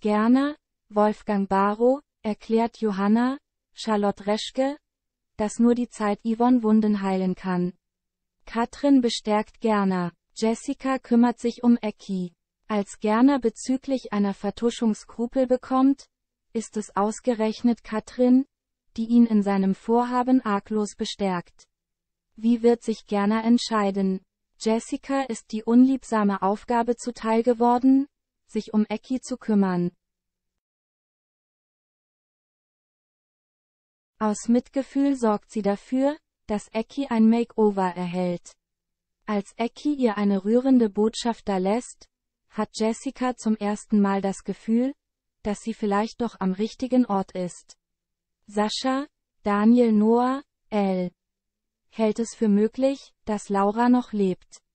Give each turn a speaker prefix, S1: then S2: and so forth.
S1: Gerne, Wolfgang Barrow, erklärt Johanna, Charlotte Reschke, dass nur die Zeit Yvonne Wunden heilen kann. Katrin bestärkt Gerner. Jessica kümmert sich um Ecki. Als Gerner bezüglich einer Vertuschung Skrupel bekommt, ist es ausgerechnet Katrin, die ihn in seinem Vorhaben arglos bestärkt. Wie wird sich Gerner entscheiden? Jessica ist die unliebsame Aufgabe zuteil geworden, sich um Ecki zu kümmern. Aus Mitgefühl sorgt sie dafür, dass Ecki ein Makeover erhält. Als Ecki ihr eine rührende Botschaft da lässt, hat Jessica zum ersten Mal das Gefühl, dass sie vielleicht doch am richtigen Ort ist. Sascha, Daniel Noah, L. hält es für möglich, dass Laura noch lebt.